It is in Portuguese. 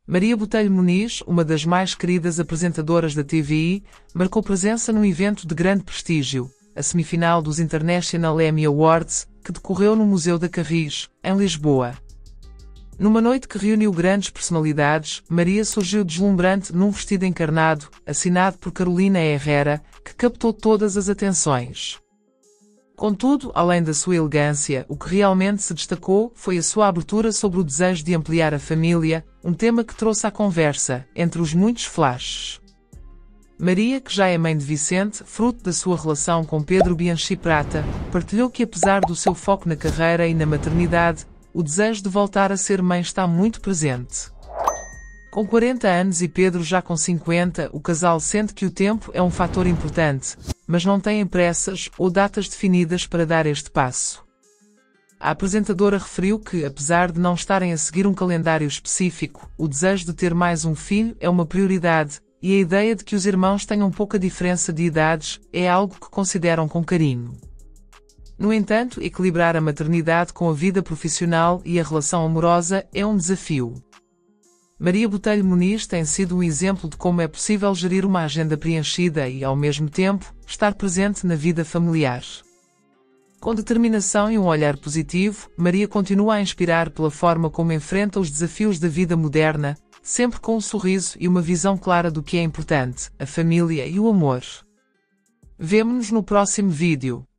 Maria Botelho Muniz, uma das mais queridas apresentadoras da TVI, marcou presença num evento de grande prestígio, a semifinal dos International Emmy Awards, que decorreu no Museu da Carris, em Lisboa. Numa noite que reuniu grandes personalidades, Maria surgiu deslumbrante num vestido encarnado, assinado por Carolina Herrera, que captou todas as atenções. Contudo, além da sua elegância, o que realmente se destacou foi a sua abertura sobre o desejo de ampliar a família, um tema que trouxe à conversa, entre os muitos flashes. Maria, que já é mãe de Vicente, fruto da sua relação com Pedro Bianchi Prata, partilhou que apesar do seu foco na carreira e na maternidade, o desejo de voltar a ser mãe está muito presente. Com 40 anos e Pedro já com 50, o casal sente que o tempo é um fator importante, mas não têm pressas ou datas definidas para dar este passo. A apresentadora referiu que, apesar de não estarem a seguir um calendário específico, o desejo de ter mais um filho é uma prioridade, e a ideia de que os irmãos tenham pouca diferença de idades é algo que consideram com carinho. No entanto, equilibrar a maternidade com a vida profissional e a relação amorosa é um desafio. Maria Botelho Muniz tem sido um exemplo de como é possível gerir uma agenda preenchida e, ao mesmo tempo, estar presente na vida familiar. Com determinação e um olhar positivo, Maria continua a inspirar pela forma como enfrenta os desafios da vida moderna, sempre com um sorriso e uma visão clara do que é importante, a família e o amor. Vemo-nos no próximo vídeo.